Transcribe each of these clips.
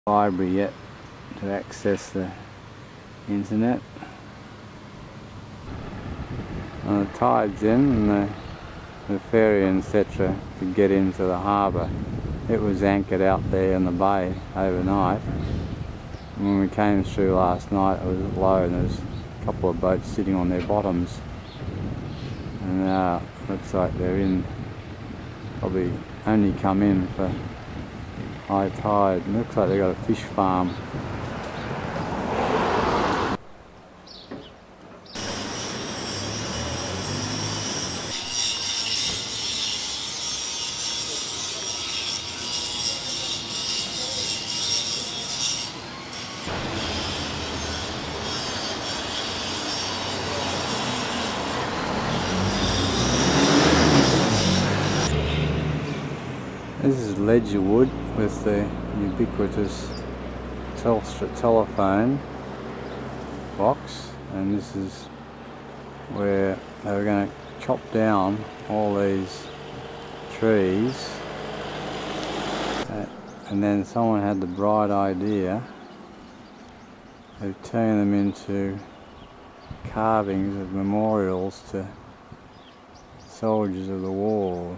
Library yet to access the internet. And the tides in and the ferry etc. could get into the harbour. It was anchored out there in the bay overnight. And when we came through last night it was low and there was a couple of boats sitting on their bottoms. And now looks like they're in, probably only come in for high tide. It looks like they've got a fish farm. This is Ledgerwood with the ubiquitous Telstra telephone box, and this is where they were going to chop down all these trees, and then someone had the bright idea of turning them into carvings of memorials to soldiers of the war.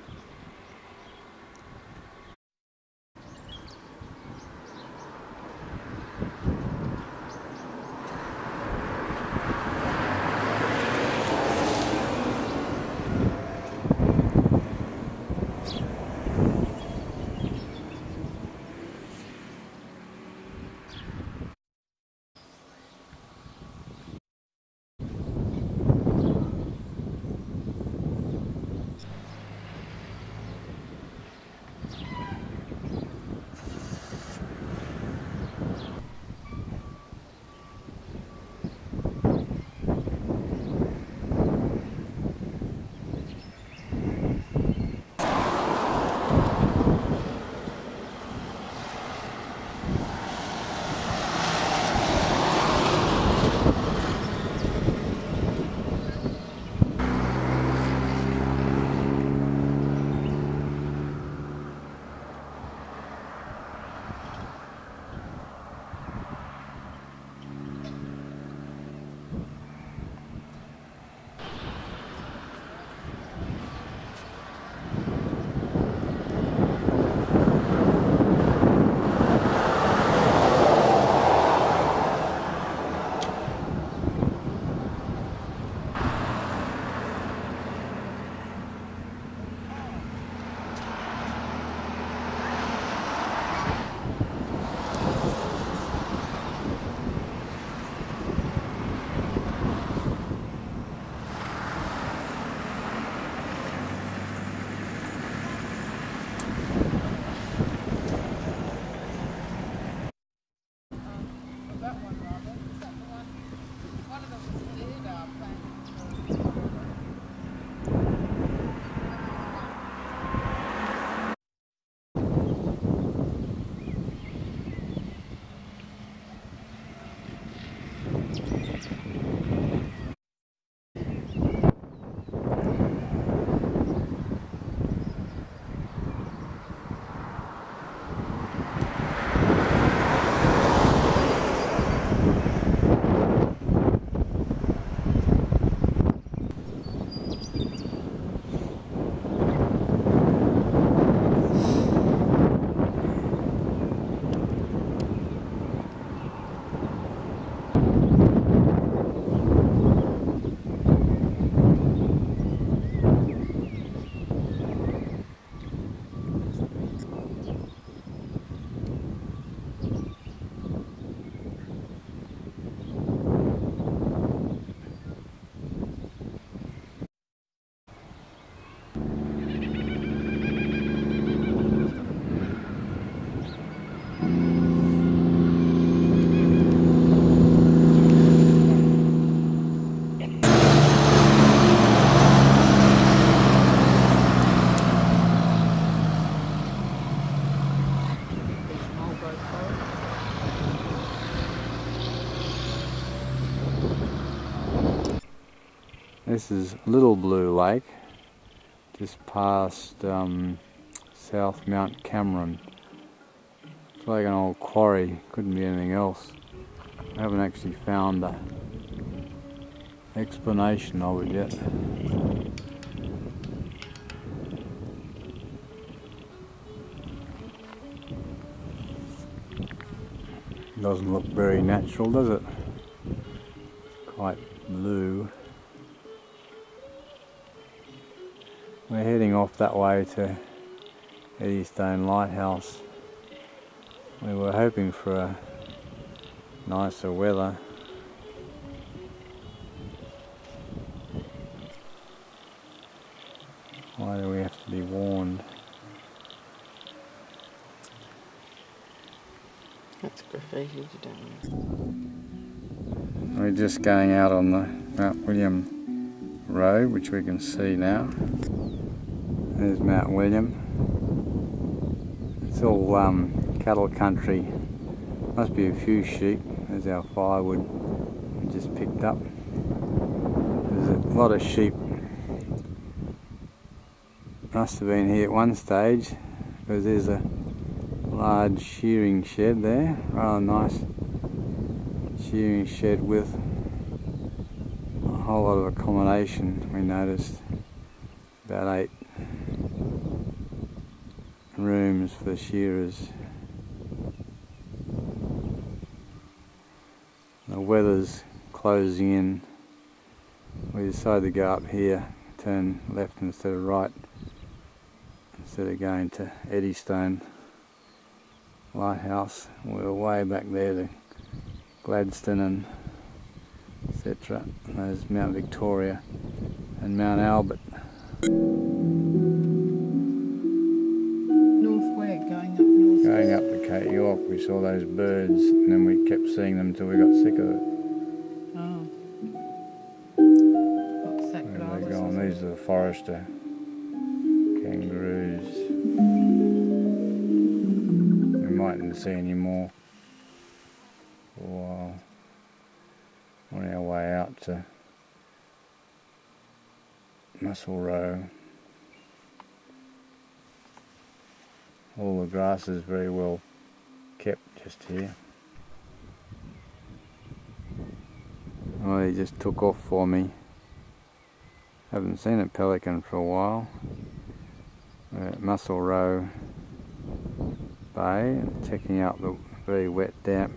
This is Little Blue Lake, just past South Mount Cameron. It's like an old quarry, couldn't be anything else. I haven't actually found the explanation of it yet. Doesn't look very natural, does it? It's quite blue. We're heading off that way to Eddystone Lighthouse. We were hoping for a nicer weather. Why do we have to be warned? That's graffiti, you don't know. We're just going out on the Mount William Road, which we can see now. There's Mount William. It's all cattle country. Must be a few sheep. There's our firewood we just picked up. There's a lot of sheep. Must have been here at one stage, because there's a large shearing shed there. Rather nice shearing shed with a whole lot of accommodation. We noticed about 8 rooms for shearers. The weather's closing in. We decided to go up here, turn left instead of right, instead of going to Eddystone Lighthouse. We were way back there to Gladstone and etc. There's Mount Victoria and Mount Albert. North where? Going up north? Going up to Cape York, we saw those birds, and then we kept seeing them until we got sick of it. Oh. What's that? Where are they going? These are the forester kangaroos. We mightn't see any more for a while. On our way out to Musselroe. All the grass is very well kept just here. Well, he just took off for me. Haven't seen a pelican for a while. We're at Musselroe Bay and checking out the very wet, damp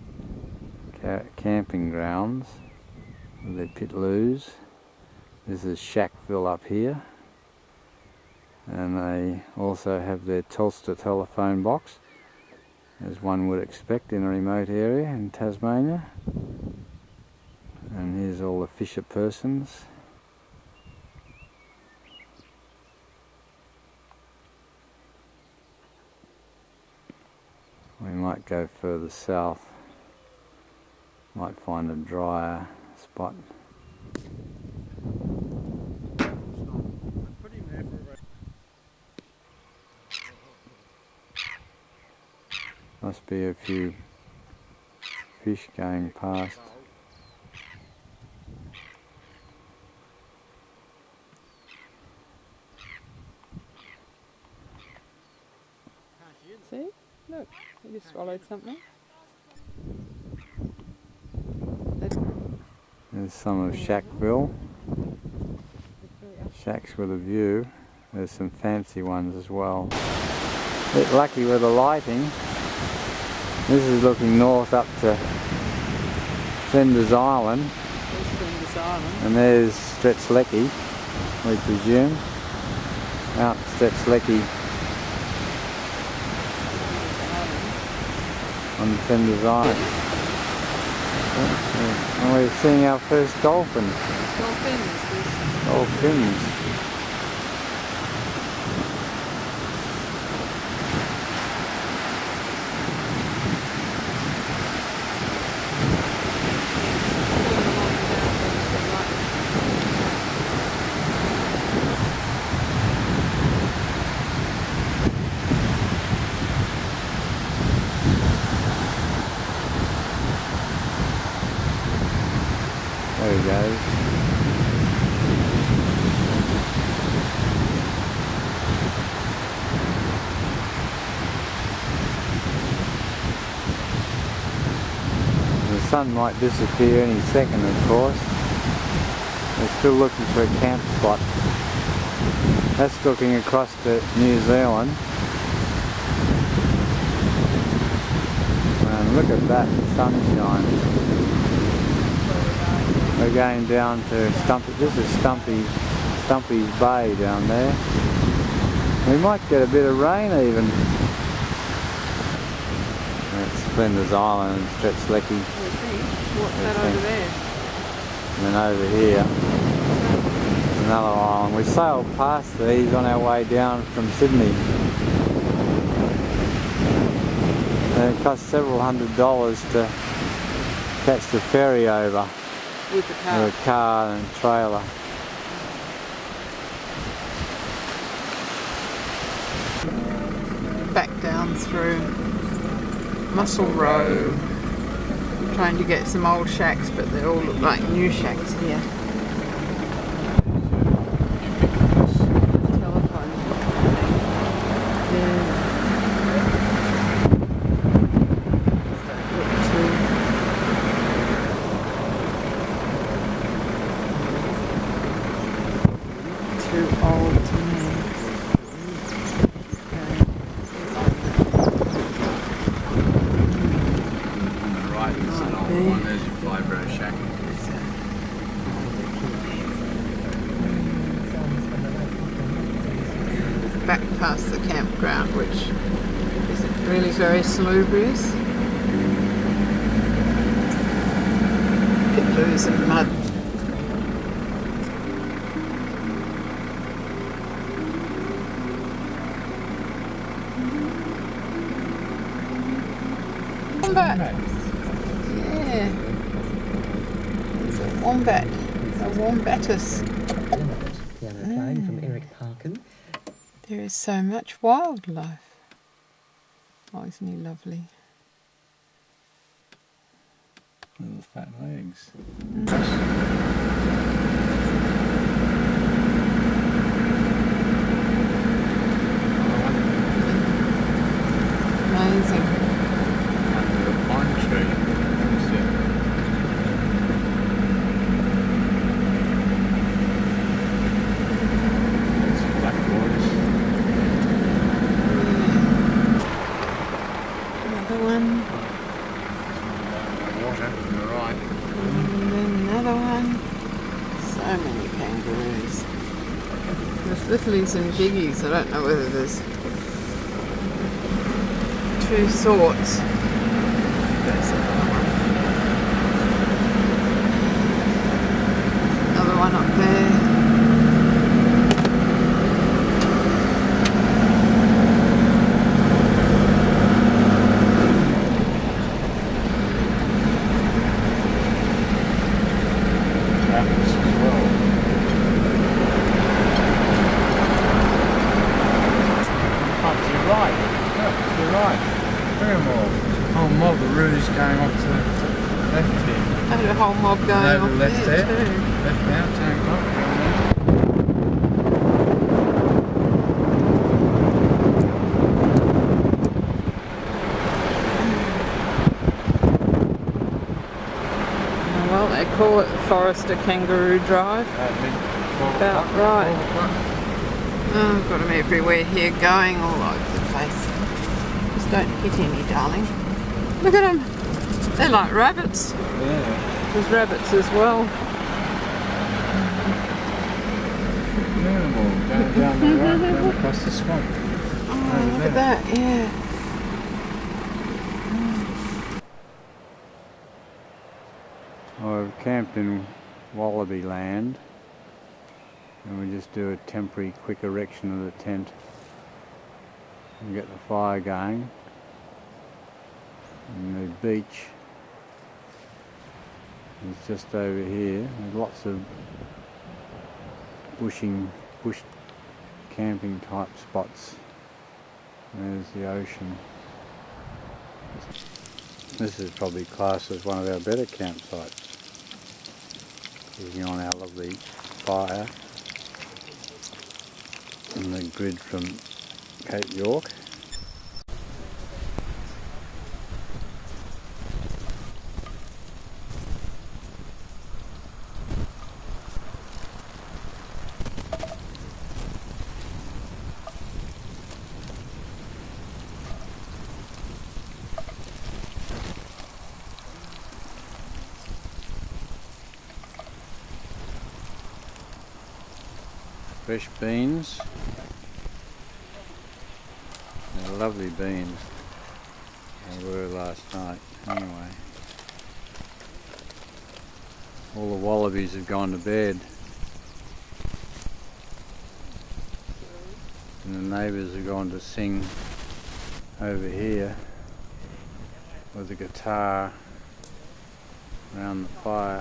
camping grounds with their pitloos. This is Shackville up here, and they also have their Telstra telephone box, as one would expect in a remote area in Tasmania. And here's all the fisher persons. We might go further south, might find a drier spot. Must be a few fish going past. See? Look, you just swallowed something. There's some of Shackville. Shacks with a view. There's some fancy ones as well. A bit lucky with the lighting. This is looking north up to Flinders Island. There's Flinders Island. And there's Stretchlecky, we presume. Mount Stretchlecky on Flinders Island. And we're seeing our first dolphins. Dolphins. Dolphins. There he goes. sun might disappear any second, of course. We're still looking for a camp spot. That's looking across to New Zealand. And look at that sunshine. We're going down to Stumpy. This is Stumpy's Bay down there. We might get a bit of rain even. That's Flinders Island and Stretch Lecky. What's that over there? And then over here, another island. We sailed past these on our way down from Sydney. And it cost several $100s to catch the ferry over. With the car? With a car and trailer. Back down through Musselroe, trying to get some old shacks, but they all look like new shacks here. Telephone. Yeah. Too old to me. There's your fibro shack. Back past the campground, which isn't really very salubrious. Pitloos and mud. Wombat. Yeah. It's a wombat. A wombatus. Piano playing from Eric Parkin. There is so much wildlife. Oh, isn't he lovely? Little fat legs. Amazing. Under a pine tree. Another one. Water on the right. And then another one. So many kangaroos. There's littlies and jiggies. I don't know whether there's two sorts. There's another one. Another one up there. Whole mob of roos going off to the left here. And a whole mob going No, off the left there there. too. Left now, turn back. Well, they call it Forester Kangaroo Drive. About right. Oh, I've got them everywhere here, going all over the place. Just don't hit any, darling. Look at them. They're like rabbits. Yeah. There's rabbits as well. Animal going down the right, down across the swamp. Oh, look at that, yeah. I've camped in Wallaby Land, and we just do a temporary quick erection of the tent and get the fire going. And the beach is just over here. There's lots of bush camping type spots. There's the ocean. This is probably classed as one of our better campsites. Looking on our lovely fire and the grid from Cape York. Fresh beans. They're lovely beans. They were last night. Anyway. All the wallabies have gone to bed. And the neighbours are going to sing over here with a guitar around the fire.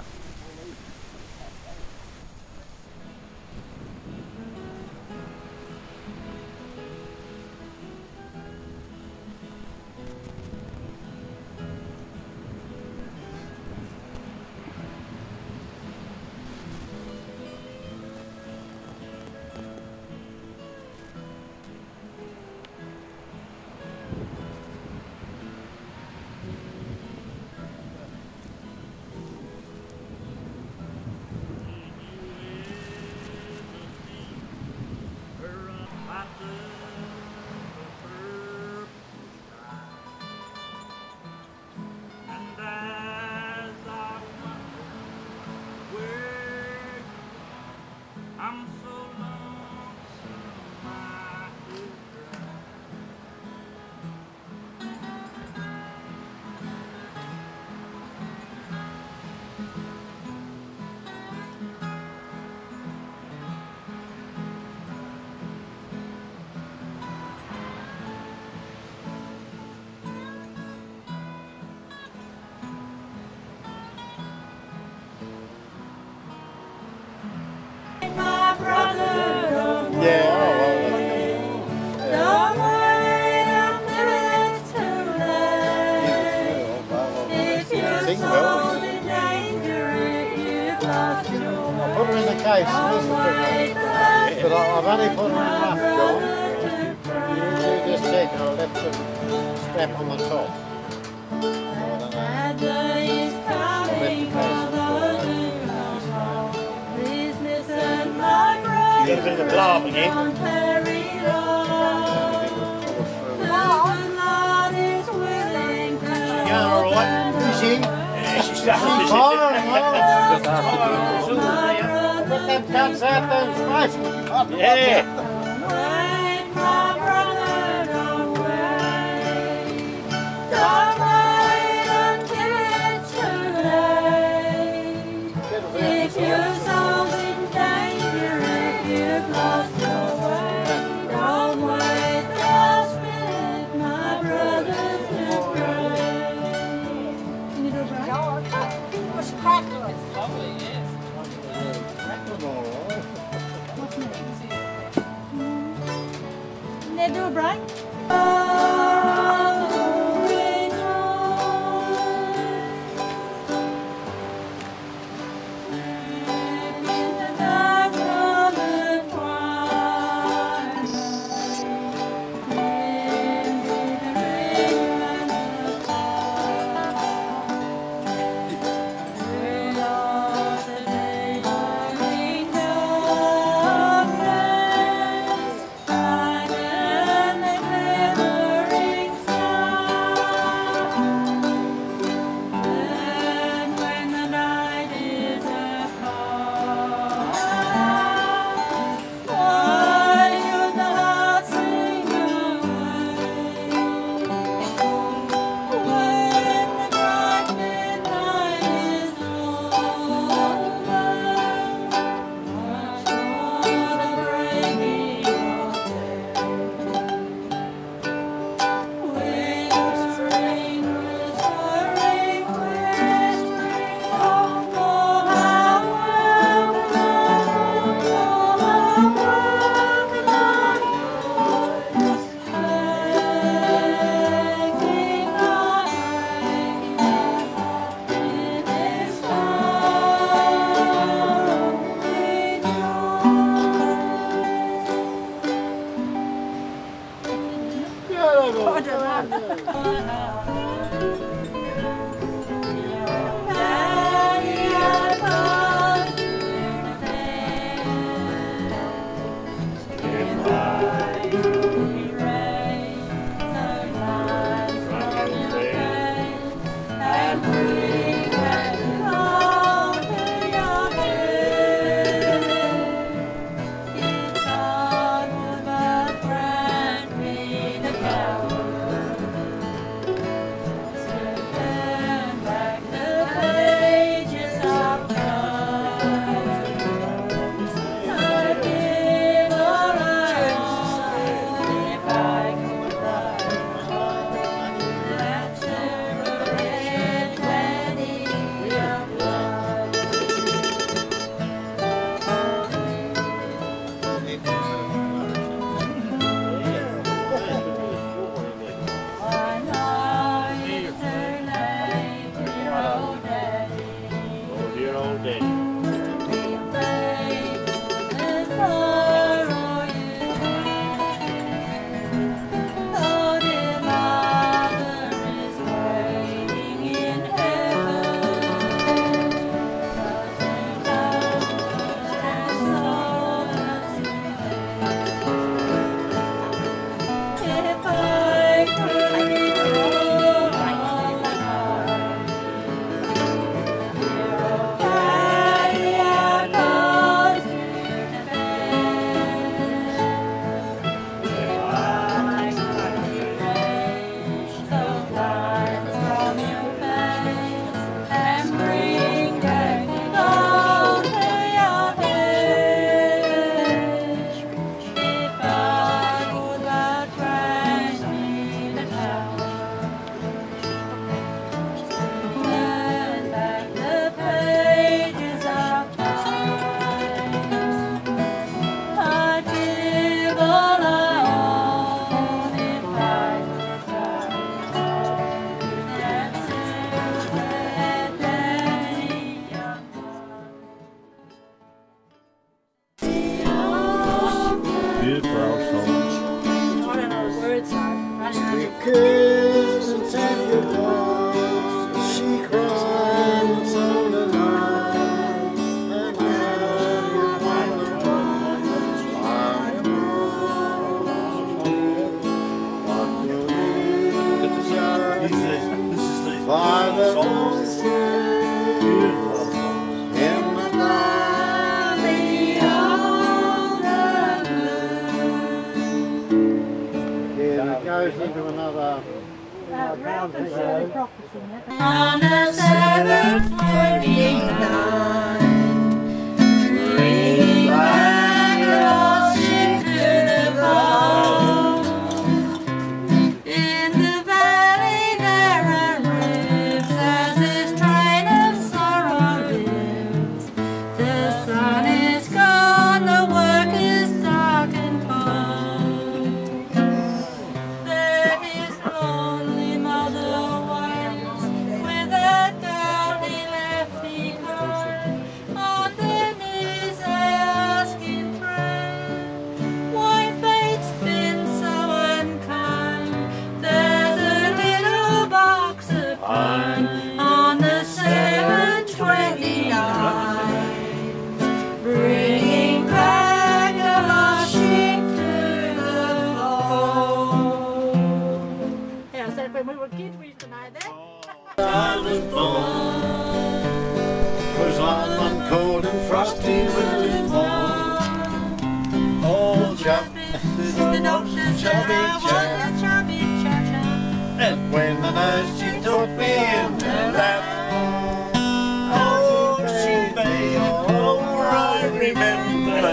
Put her in the case, but I've only put her enough, John. You just check, and I left the strap on the top. You got a bit of a blow up again. She's going alright. Is she? Yeah, she's starting to Put them cuts out those spices. Yeah. Do a break. by the moon's in the valley of the moon. Yeah, it goes into another. On the seventh morning night, bring back the lost ship to the fold. In the valley there are rifts as this train of sorrow lives. The sun is gone, the work is dark and cold. There is lonely mother waits with a girl he left behind. On their knees they ask in prayer, why fate's been so unkind. There's a little box of pine on the 729, bringing back a lost sheep to the fold. Yeah, I said when we were kids we used to know that. I was born, 'twas on one cold and frosty winter's morn. Old chap, chubby chap, and when the nurse she took me in her lap, oh, she made over, I remember,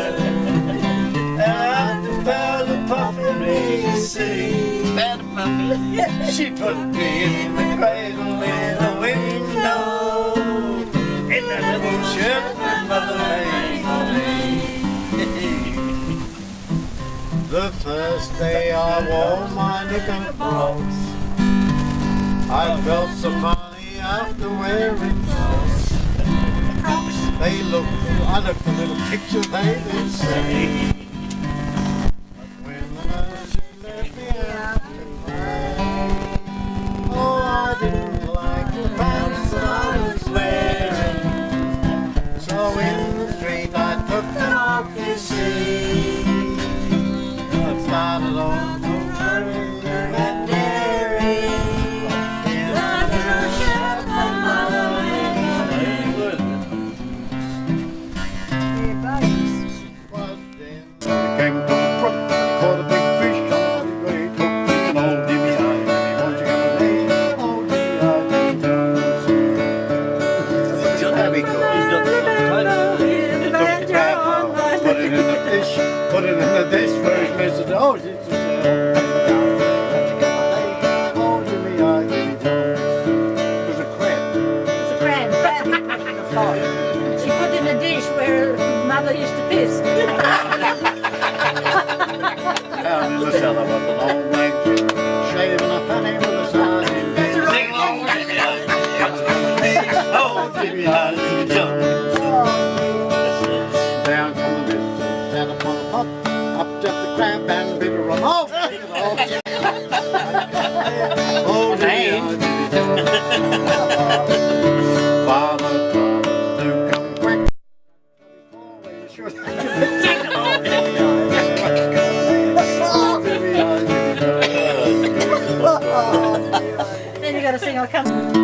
at the powder puffy sea. She put me in the cradle in the window, in that little shirt my mother made for me. The first day I wore my knickerbockers, I felt so funny after wearing socks. They looked, I looked a little picture they did say. But when the nurse let me out to play, oh, I didn't like the pants that I was wearing. So in the street I took them off, you see. I started on the road and daring. Came to the brook, caught a big fish on the great hook, and old Jimmy I, won't you come with me? Old Jimmy I, that'd be cool. He's got the title. Put it in the dish, put it in the dish where he's missing. Oh, it's just old Jimmy I, Jimmy Jones. It was a crab. It's a crab. She put in a dish where mother used to piss. Down in the cellar was an old man shaving a fanny with a sardine. Sing along with me, oh, Jimmy, Jimmy Jones. Down from the river, sat upon the pot, up jumped the crab and bit her on. Oh, oh, Jimmy, Jimmy Jones. Father, do come quick. Always should. Then you got to sing, I'll come.